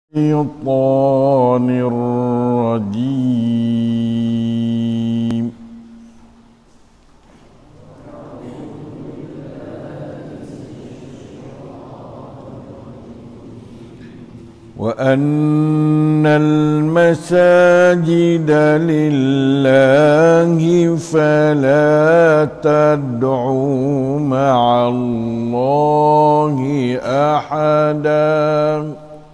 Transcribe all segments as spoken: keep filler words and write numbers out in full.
الشيطان الرجيم. وأن المساجد لله فلا تدعوا مع الله أحدا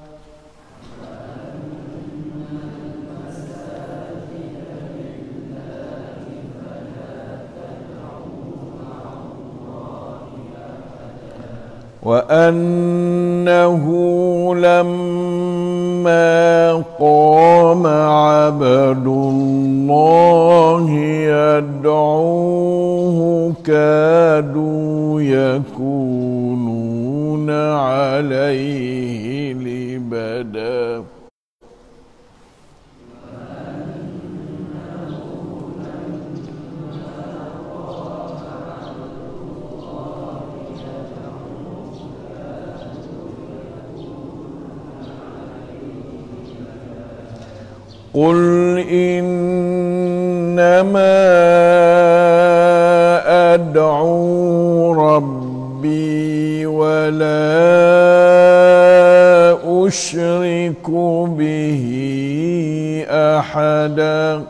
وأنه لما قام عبد الله يدعوه كادوا يكونون عليه لبدا قل إنما أدعو ربي ولا أشرك به أحدا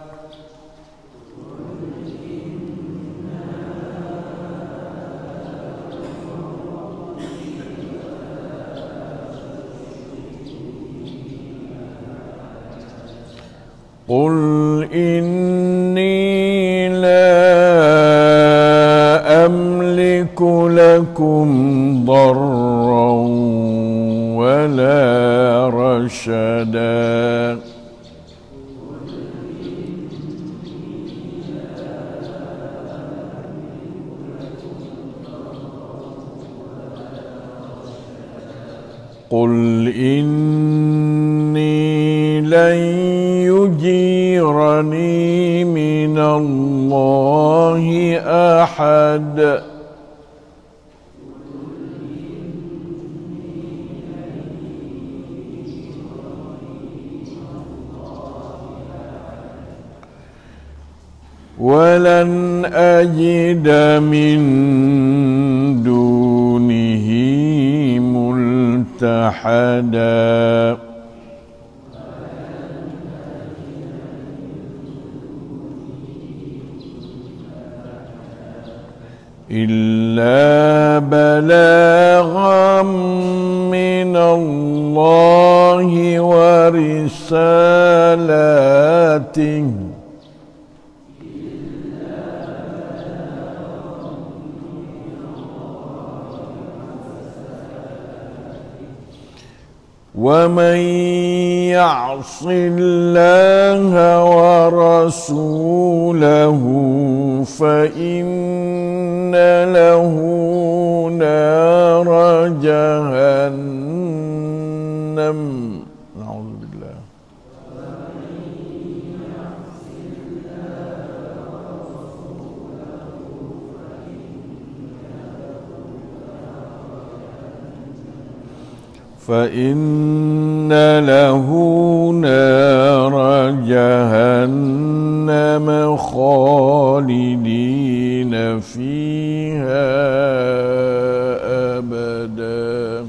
قل إني لا أملك لكم ضرا ولا رشدا قل إني لن يجيرني من الله أحد ولن أجد من دونه ملتحدا إلا بلاغا من الله ورسالاته ومن يعص الله ورسوله فإن له نار جهنم نعوذ بالله فإن له نار جهنم خالدين فيها أبدا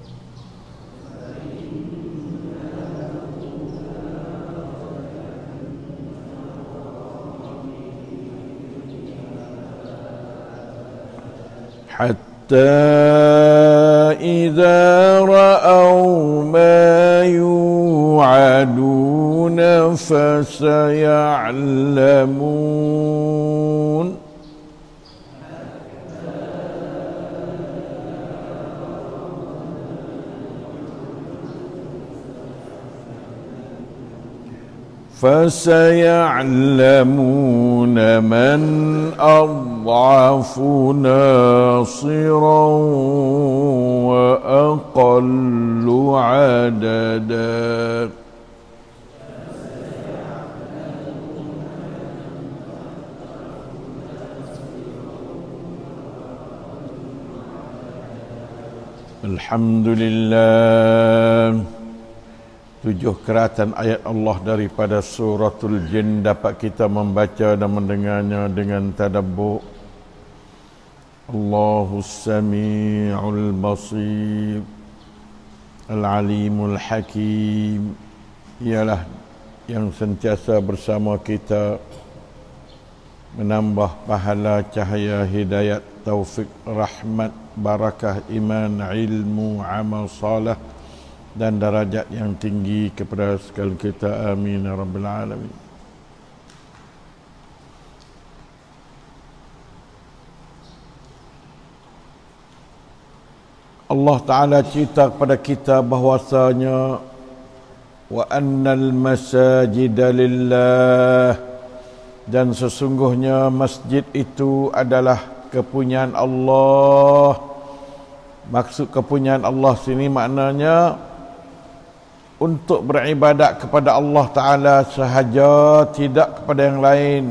حتى إذا رأوا ما يوعدون فسيعلمون فسيعلمون من أضعف ناصرا وأقل عددا الحمد لله tujuh keratan ayat Allah daripada suratul Jin dapat kita membaca dan mendengarnya dengan tadabbur. Allahus Sami'ul Basir Al-Alimul Hakim, ialah yang sentiasa bersama kita menambah pahala, cahaya, hidayat, taufik, rahmat, barakah, iman, ilmu, amal salih dan darajat yang tinggi kepada sekalian kita. Amin ya rabbal alamin. Allah Ta'ala cerita kepada kita bahwasanya wa annal masajida lillah, dan sesungguhnya masjid itu adalah kepunyaan Allah. Maksud kepunyaan Allah sini maknanya untuk beribadat kepada Allah Ta'ala sahaja, tidak kepada yang lain.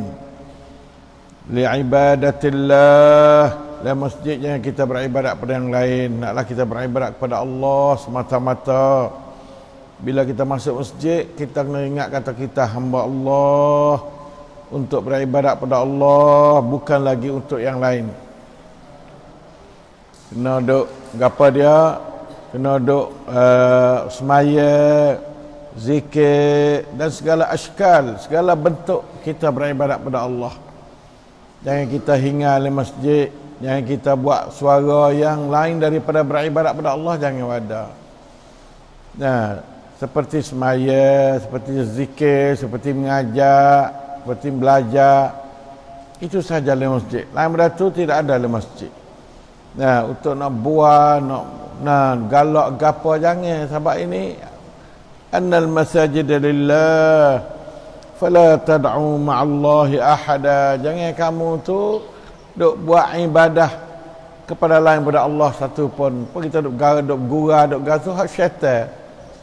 Li'ibadatillah, dalam masjid jangan kita beribadat kepada yang lain. Naklah kita beribadat kepada Allah semata-mata. Bila kita masuk masjid, kita kena ingat kata kita hamba Allah, untuk beribadat kepada Allah, bukan lagi untuk yang lain. Kena duk gapa dia, kena duk uh, semaya, zikir dan segala askal, segala bentuk kita beribadat kepada Allah. Jangan kita hingar di masjid, jangan kita buat suara yang lain daripada beribadat kepada Allah, jangan ada. Nah, seperti semaya, seperti zikir, seperti mengajar, seperti belajar, itu sahaja di masjid. Lain daripada itu tidak ada di masjid. Nah, untuk nak buat, nak nah galak gapo jangan. Sebab ini annal masajida lillah fala tad'u ma'allahi ahada. Jangan kamu tu duk buat ibadah kepada lain daripada Allah satu pun. Apa kita duk gara, duk gura, duk gasu hak syaitan.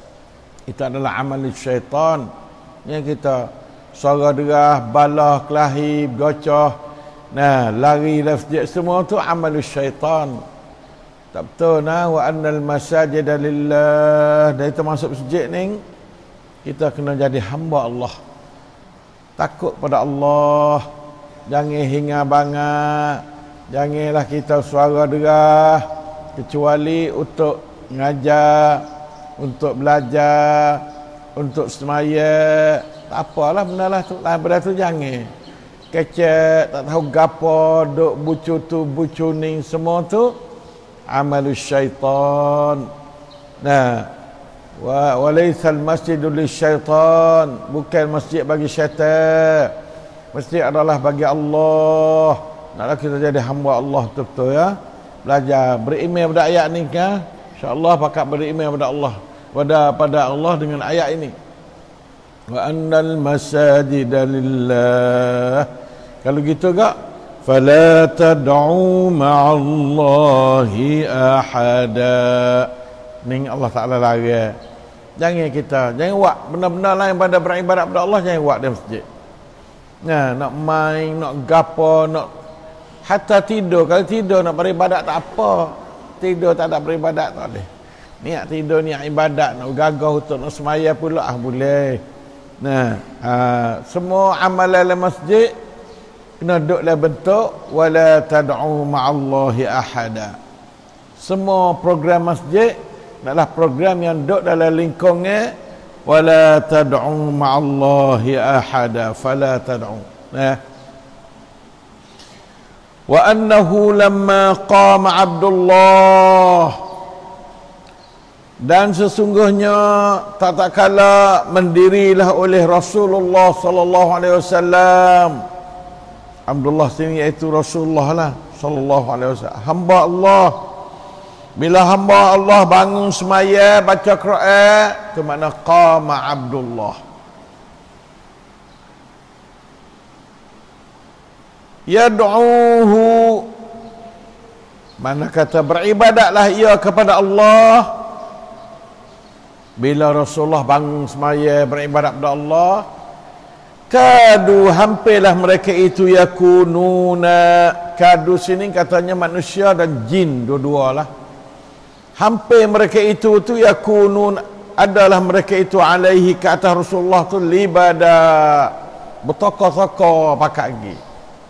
Itu adalah amal syaitan. Yang kita suara derah, balah, kelahi, gocoh, nah, lari dari masjid, semua tu amal syaitan. Tak betul nah, wa annal masajida lillah. Dan kita masuk masjid ni, kita kena jadi hamba Allah. Takut pada Allah. Jangan hingar bangat. Janganlah kita suara derah kecuali untuk mengajar, untuk belajar, untuk semaya. Tak apalah benalah tu. Lah benda tu jangan. Kecek, tak tahu gapo, duk bucu tu, bucu ni, semua tu amalus syaitan. Nah, wa walaysal masjidul lisyaitan, bukan masjid bagi syaitan. Masjid adalah bagi Allah. Naklah kita jadi hamba Allah betul-betul ya. Belajar beriman pada ayat ni kan. Insya-Allah pakat beriman pada Allah. Pada pada Allah dengan ayat ini. Wa annal masajida lillah. Kalau gitu gak, fala tad'u ma'allahi ahada. Ni Allah Taala larang. Jangan kita, jangan buat benda-benda lain pada beribadat kepada Allah, jangan buat di masjid. Nah, nak main, nak gapo, nak hatta tidur. Kalau tidur nak beribadat tak apa. Tidur tak ada beribadat tak boleh. Niat tidur, niat ibadat, nak gagah untuk nak semaya pula ah boleh. Nah, aa, semua amalan dalam masjid kena duduk dalam bentuk wala tad'u ma'allahi ahada. Semua program masjid adalah program yang duduk dalam lingkungnya wala tad'u ma'allahi ahada, fala tad'u. Nah, wa annahu lamma qama Abdullah, dan sesungguhnya tak tak kala mendirilah oleh Rasulullah sallallahu alaihi wasallam. Abdullah sini iaitu Rasulullah lah sallallahu alaihi wasallam, hamba Allah. Bila hamba Allah bangun semaya baca Quran, itu makna qama Abdullah. Yad'uhu, mana kata beribadatlah ia kepada Allah. Bila Rasulullah bangun semaya beribadat kepada Allah, kadu hampirlah mereka itu yakununa. Kadu sini katanya manusia dan jin dua-dua lah. Hampir mereka itu tu yakunun adalah mereka itu alaihi ke atas Rasulullah tu libada bertokok-tokok pakai gigi.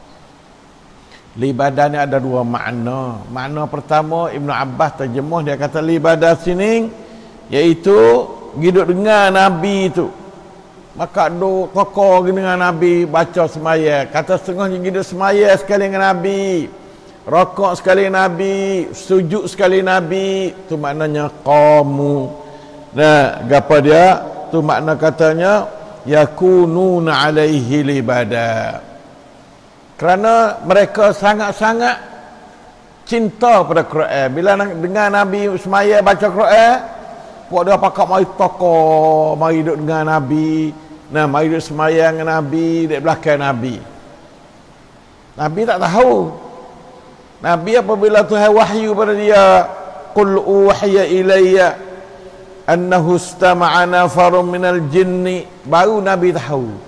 Libada ni ada dua makna. Makna pertama Ibnu Abbas terjemuh, dia kata libada sini iaitu hidup dengan Nabi tu. Maka duk tokoh dengan Nabi baca semaya. Kata setengah hidup semaya sekali dengan Nabi. Rokok sekali Nabi, sujud sekali Nabi, tu maknanya qamu. Nah, gapo dia? Tu makna katanya yakununa alaihi libada. Kerana mereka sangat-sangat cinta pada Quran. Bila dengan Nabi semaya baca Quran, puak dia pakat mari tokoh, mari duduk dengan Nabi, nah mari duduk semaya dengan Nabi, di belakang Nabi. Nabi tak tahu. Nabi apabila Tuhan wahyu pada dia, qul uhiya ilayya annahu istama'a nafarun minal jinni, baru Nabi tahu.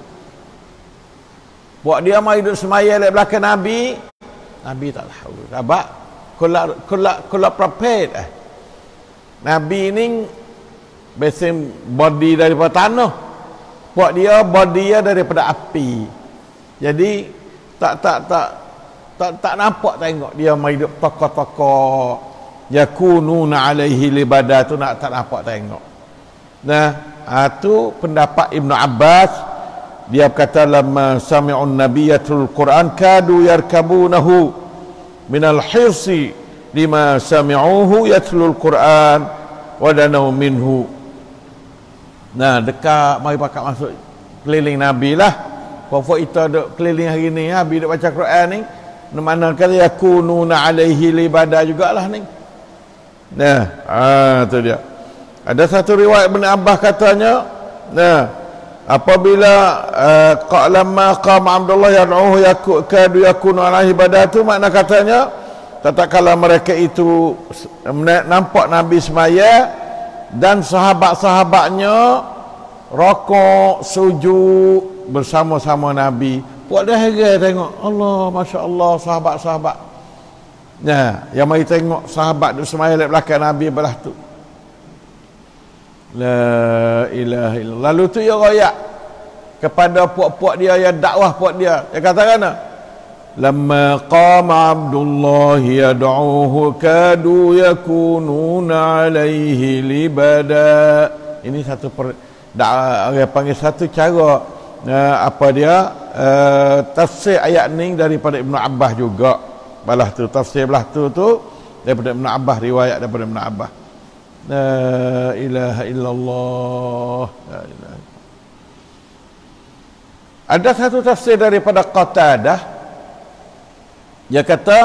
Buat dia mari duduk semaya di belakang Nabi, Nabi tak tahu. Sebab kula kula kula prepared eh. Nabi ni besim body daripada tanah. Buat dia body dia daripada api. Jadi tak tak tak tak tak nampak tengok dia mari duduk tokoh-tokoh yakununa alaihi libada tu, nak tak nampak tengok. Nah, itu pendapat Ibnu Abbas. Dia berkata lamma sami'un nabiyatul Quran kadu yarkabunahu minal hirsi lima sami'uhu yatlul Quran wa danau minhu. Nah, dekat mari pakat masuk keliling Nabi lah. Pokok itu duk keliling hari ni, Nabi duk baca Quran ni. Mana kata yakununa alaihi libada jugalah ni. Nah, ah tu dia. Ada satu riwayat Ibn Abbas katanya, nah, apabila uh, lamma qama Abdullah yad'uhu yakadu yakunu alaihi ibadatu, makna katanya tatkala mereka itu nampak Nabi semaya dan sahabat-sahabatnya rokok sujud bersama-sama Nabi. Puak dah heran tengok, Allah, Masya Allah, sahabat-sahabat. Nah, yang mari tengok sahabat duduk semaya di belakang Nabi belah tu. La ilaha illallah. Lalu tu dia royak kepada puak-puak dia yang dakwah puak dia. Dia kata kana? Lamma qama Abdullah yad'uhu kadu yakununa alaihi libada. Ini satu per, da, orang panggil satu cara uh, apa dia uh, tafsir ayat ni daripada Ibnu Abbas juga. Balah tu tafsir belah tu tu daripada Ibnu Abbas, riwayat daripada Ibnu Abbas. La ilaha illallah. La ilaha. Ada satu tafsir daripada Qatadah. Dia kata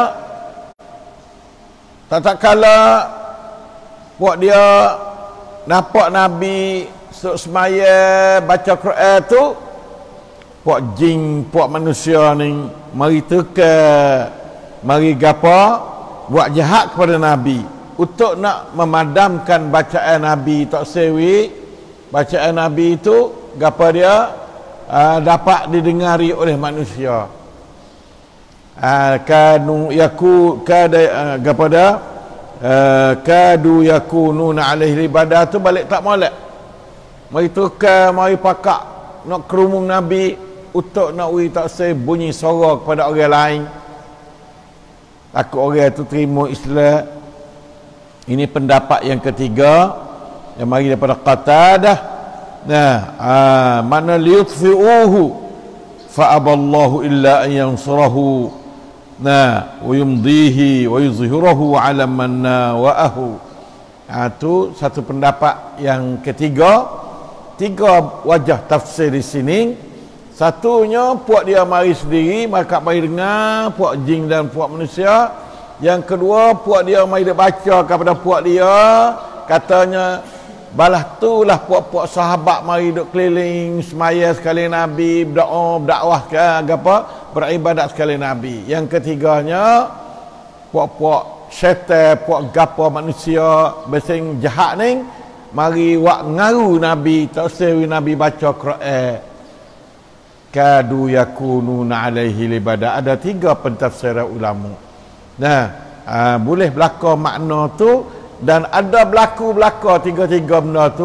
tatkala puak dia nampak Nabi suk semaya baca Quran tu, puak jin, puak manusia ni mari teka, mari gapa buat jahat kepada Nabi untuk nak memadamkan bacaan Nabi tak sewi. Bacaan Nabi itu gapa dia uh, dapat didengari oleh manusia. Uh, kanu yaku kada uh, gapa dia uh, kadu yakununa alaihi ibadah tu balik tak molek. Mari tukar, mari pakak nak kerumun Nabi untuk nak ui tak sewi bunyi suara kepada orang lain. Takut orang tu terima Islam. Ini pendapat yang ketiga yang mari daripada Qatadah. Nah, ah, mana liyutfi'uhu fa aballahu illa an yansurahu. Nah, wa yumdihi wa yuzhirahu 'ala man nawa'ahu. Ah, itu satu pendapat yang ketiga. Tiga wajah tafsir di sini. Satunya puak dia mari sendiri, maka mari dengar puak jin dan puak manusia. Yang kedua, puak dia mai dia baca kepada puak dia, katanya balah tu lah puak-puak sahabat mari duk keliling semaya sekali Nabi, berdoa, berdakwah ke apa, beribadat sekali Nabi. Yang ketiganya, puak-puak syaitan, puak gapo manusia besing jahat ni mari wak ngaru Nabi, tak sewi Nabi baca Quran. Kadu yakununa alaihi libada. Ada tiga pentafsiran ulama. Nah, aa, boleh belaka makna tu dan ada berlaku-belaka tiga-tiga benda tu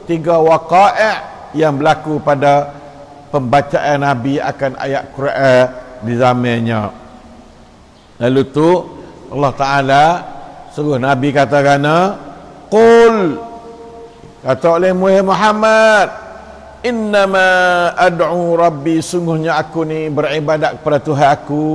tiga waqai' yang berlaku pada pembacaan Nabi akan ayat Quran di zamannya. Lalu tu Allah Ta'ala suruh Nabi katakan, qul, kata oleh Muhammad, innama ad'u rabbi, sungguhnya aku ni beribadat kepada Tuhan aku,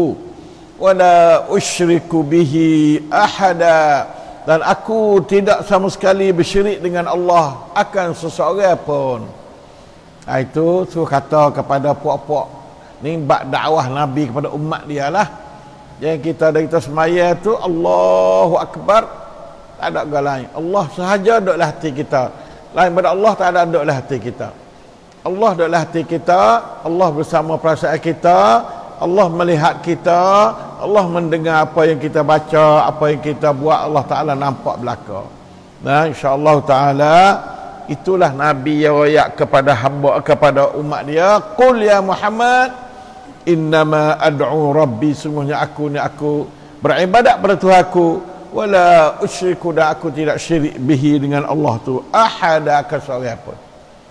wala usyriku bihi ahada, dan aku tidak sama sekali bersyirik dengan Allah akan seseorang pun. Ha, itu suruh kata kepada puak-puak ni bak dakwah Nabi kepada umat dia lah. Yang kita dari kita semaya tu Allahu Akbar, tak ada orang lain. Allah sahaja duduk dalam hati kita. Lain pada Allah tak ada duduk dalam hati kita. Allah duduk dalam hati kita, Allah bersama perasaan kita, Allah melihat kita, Allah mendengar apa yang kita baca, apa yang kita buat, Allah Ta'ala nampak belaka. Nah, insya-Allah Ta'ala itulah Nabi yang royak kepada hamba, kepada umat dia, qul ya Muhammad, innama ad'u rabbi, sungguhnya aku ni aku beribadat pada Tuhan aku, wala usyriku, dan aku tidak syirik bihi dengan Allah tu ahada, ke seorang pun.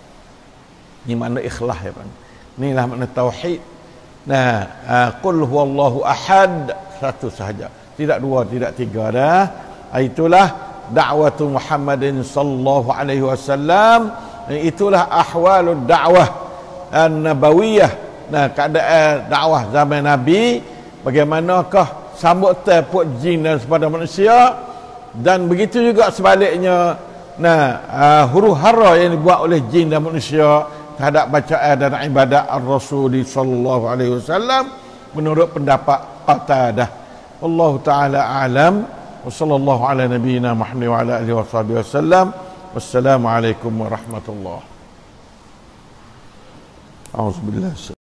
Ini makna ikhlas ya kan. Inilah makna tauhid. Nah, uh, qul huwallahu ahad, satu sahaja, tidak dua, tidak tiga dah. Itulah dakwatu Muhammadin sallallahu alaihi wasallam. Itulah ahwalud dakwah an-nabawiyah. Nah, keadaan dakwah zaman Nabi, bagaimanakah sambut tepuk jin dan sepada manusia, dan begitu juga sebaliknya. Nah, uh, huru hara yang dibuat oleh jin dan manusia terhadap bacaan dan ibadat ar-Rasul sallallahu alaihi wasallam menurut pendapat Qatadah. Wallahu taala alam, wa sallallahu ala nabiyyina Muhammad wa ala alihi washabihi wasallam. Wassalamu alaikum warahmatullahi. A'udzubillah.